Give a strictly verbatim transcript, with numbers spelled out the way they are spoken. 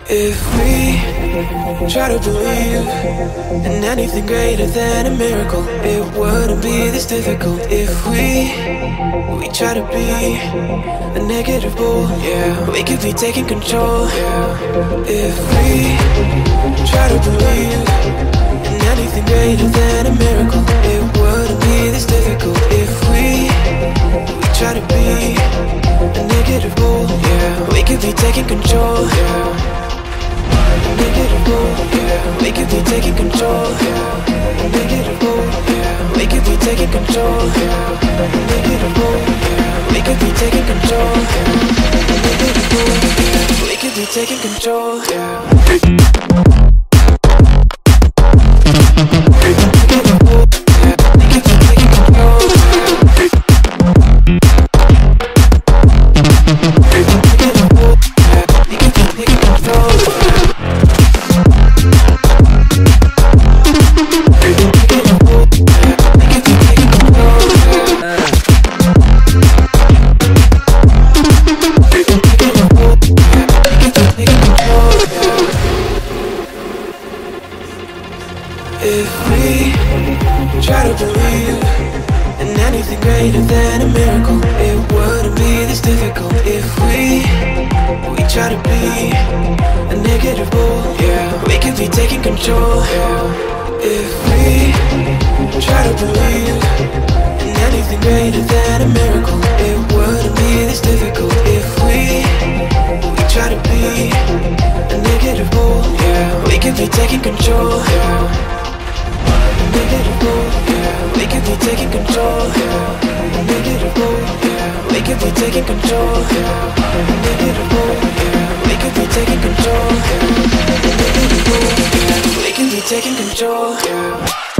If we try to believe in anything greater than a miracle, it wouldn't be this difficult. If we we try to be a negative bull, yeah, we could be taking control. Yeah. If we try to believe in anything greater than a miracle, it wouldn't be this difficult. If we we try to be a negative bull, yeah, we could be taking control. Yeah. Negative bull, yeah, we could be taking control. Yeah. Negative bull, yeah, we could be taking control. Yeah. Negative bull, yeah, we could be taking control. Yeah. Negative bull, yeah, we could be taking control. Yeah. If we try to believe in anything greater than a miracle, it wouldn't be this difficult. If we we try to be a negative bull, yeah, we could be taking control. Yeah. If we try to believe in anything greater than a miracle, it wouldn't be this difficult. If we we try to be a negative bull, yeah, we could be taking control. Yeah. Negative bull, yeah, we could be taking control. Yeah. Negative bull, yeah, we could be taking control. Yeah. Negative bull, yeah, we could be taking control. Yeah. Negative bull, yeah, we could be taking control. Yeah.